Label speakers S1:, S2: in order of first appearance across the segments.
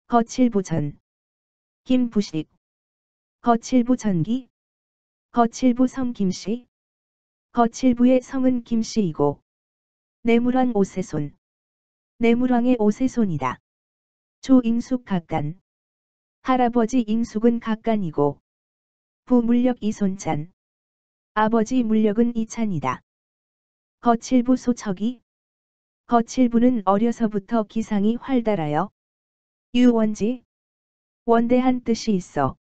S1: 거칠부전, 김부식, 거칠부전기, 거칠부 성 김씨, 거칠부의 성은 김씨이고 내물왕 오세손, 내물왕의 오세손이다. 조잉숙 각간, 할아버지 잉숙은 각간이고 부물력 이손찬, 아버지 물력은 이찬이다. 거칠부 소척이, 거칠부는 어려서부터 기상이 활달하여 유원지, 원대한 뜻이 있어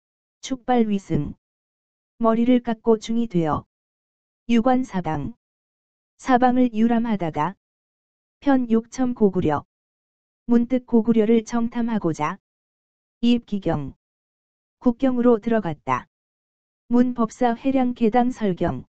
S1: 축발위승, 머리를 깎고 중이 되어 유관사방, 사방을 유람하다가 편욕첨 고구려, 문득 고구려를 정탐하고자 입기경, 국경으로 들어갔다. 문법사 회량계당 설경,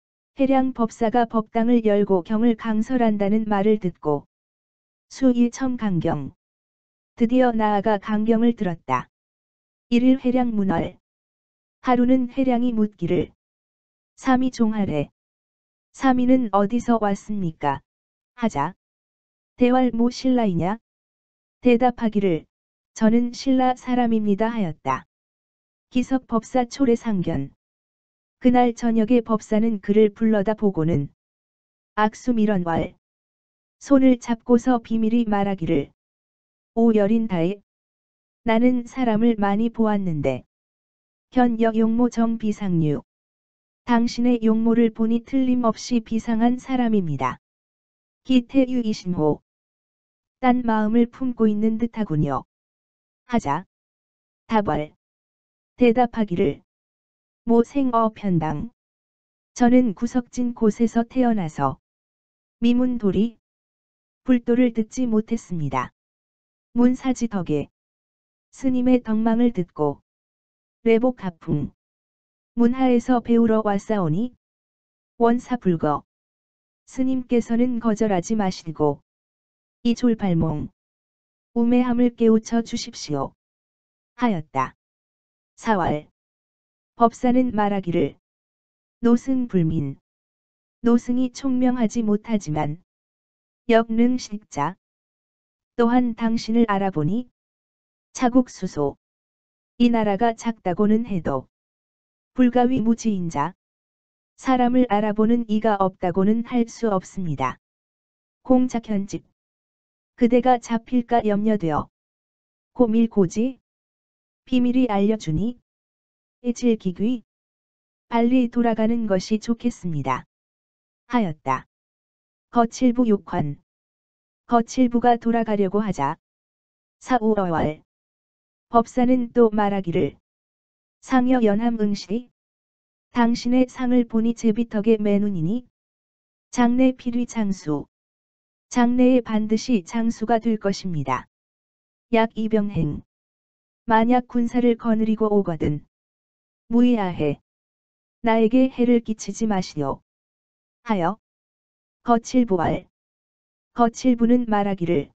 S1: 회량법사가 법당을 열고 경을 강설한다는 말을 듣고 수일첨 강경, 드디어 나아가 강경을 들었다. 일일 회량 문얼, 하루는 회량이 묻기를 삼이 종하래, 삼이는 어디서 왔습니까? 하자 대왈 모 신라이냐? 대답하기를 저는 신라 사람입니다 하였다. 기석 법사 초래상견, 그날 저녁에 법사는 그를 불러다 보고는 악수밀언왈, 손을 잡고서 비밀히 말하기를 오 여린다에, 나는 사람을 많이 보았는데 현역 용모 정비상류, 당신의 용모를 보니 틀림없이 비상한 사람입니다. 기태유 이신호, 딴 마음을 품고 있는 듯하군요. 하자 답월, 대답하기를 모생어 편당, 저는 구석진 곳에서 태어나서 미문돌이 불도를 듣지 못했습니다. 문사지 덕에 스님의 덕망을 듣고 레복가풍 문하에서 배우러 왔사오니 원사불거, 스님께서는 거절하지 마시고 이 졸발몽 우매함을 깨우쳐 주십시오 하였다. 4월 법사는 말하기를 노승불민, 노승이 총명하지 못하지만 역능식자, 또한 당신을 알아보니 차국수소, 이 나라가 작다고는 해도 불가위 무지인자, 사람을 알아보는 이가 없다고는 할 수 없습니다. 공작현집, 그대가 잡힐까 염려되어 고밀고지, 비밀이 알려주니 질기귀, 빨리 돌아가는 것이 좋겠습니다. 하였다. 거칠부 6관, 거칠부가 돌아가려고 하자 4, 5월 법사는 또 말하기를 상여 연함 응시, 당신의 상을 보니 제비턱에 매눈이니 장내 필위 장수, 장내에 반드시 장수가 될 것입니다. 약 이병행, 만약 군사를 거느리고 오거든 무의아해, 나에게 해를 끼치지 마시오. 하여 거칠부월, 거칠부는 말하기를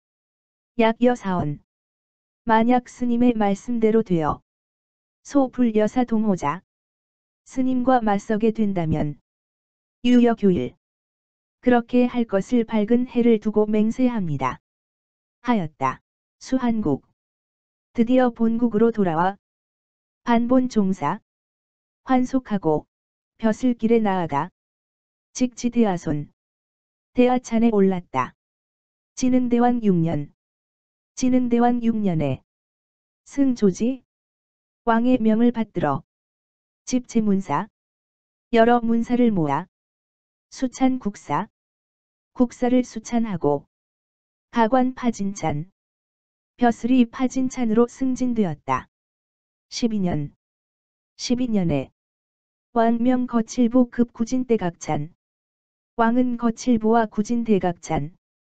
S1: 약여사원, 만약 스님의 말씀대로 되어 소불여사 동호자, 스님과 맞서게 된다면 유여교일, 그렇게 할 것을 밝은 해를 두고 맹세합니다. 하였다. 수한국, 드디어 본국으로 돌아와 반본 종사, 환속하고 벼슬길에 나아가 직지대하손, 대하찬에 올랐다. 진흥대왕 6년, 진흥대왕 6년에 승조지, 왕의 명을 받들어 집재문사, 여러 문사를 모아 수찬 국사, 국사를 수찬하고 가관 파진찬, 벼슬이 파진찬으로 승진되었다. 12년, 12년에 왕명 거칠부 급 구진대각찬, 왕은 거칠부와 구진대각찬,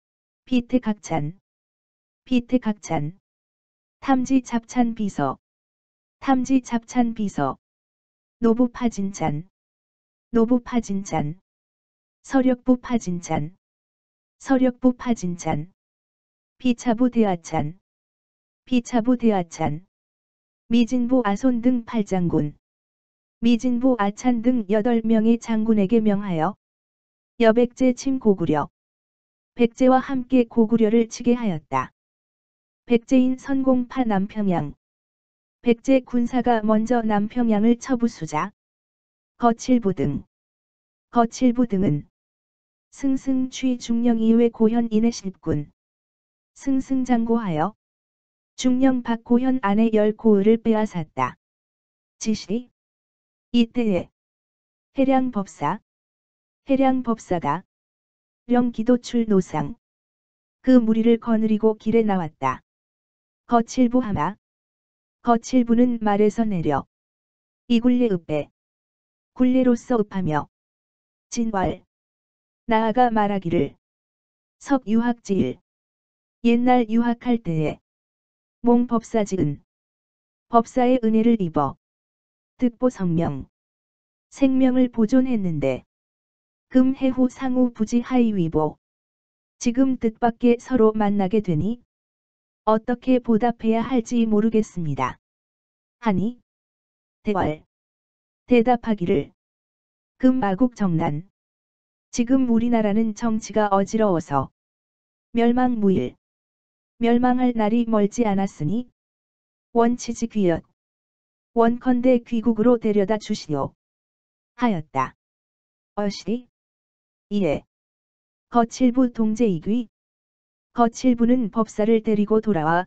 S1: 비태각찬, 비태각찬, 탐지 잡찬 비서, 탐지 잡찬 비서, 노부 파진찬, 노부 파진찬, 서력부 파진찬, 서력부 파진찬, 비차부 대하찬, 비차부 대하찬, 미진부 아손 등 8장군, 미진부 아찬 등 8명의 장군에게 명하여 여백제 침 고구려, 백제와 함께 고구려를 치게 하였다. 백제인 선공파 남평양. 백제 군사가 먼저 남평양을 쳐부수자 거칠부 등. 거칠부 등은 승승취 중령 이외 고현 인의 실군. 승승장고하여 중령 박고현 안에 10고을을 빼앗았다. 지시. 이때에 해량법사가 령기도출 노상 그 무리를 거느리고 길에 나왔다. 거칠부하마. 거칠부는 말에서 내려 이굴레 읍에 굴레로서 읍하며 진왈 나아가 말하기를 석유학지일 옛날 유학할 때에 몽법사 지은 법사의 은혜를 입어 득보 성명 생명을 보존했는데 금 해후 상우 부지 하이 위보 지금 뜻밖의 서로 만나게 되니 어떻게 보답해야 할지 모르겠습니다. 하니 대왈 대답하기를 금 마국 정난 지금 우리나라는 정치가 어지러워서 멸망무일 멸망할 날이 멀지 않았으니 원치지 귀엇 원컨대 귀국으로 데려다 주시오 하였다. 어시 이에 거칠부 동제이귀 거칠부는 법사를 데리고 돌아와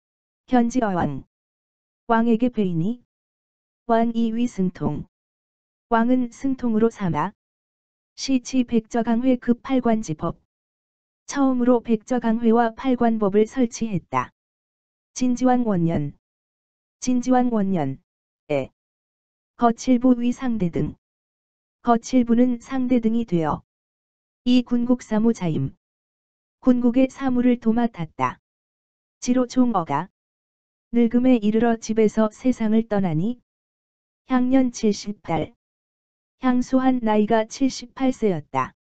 S1: 현지어왕 왕에게 배이니 왕이 위승통 왕은 승통으로 삼아 시치 백저강회 그 팔관지법 처음으로 백저강회와 팔관법을 설치했다. 진지왕 원년에 거칠부 위 상대 등 거칠부는 상대 등이 되어 이 군국 사무자임 군국의 사무를 도맡았다. 지로 종어가 늙음에 이르러 집에서 세상을 떠나니 향년 70달 향수한 나이가 78세였다.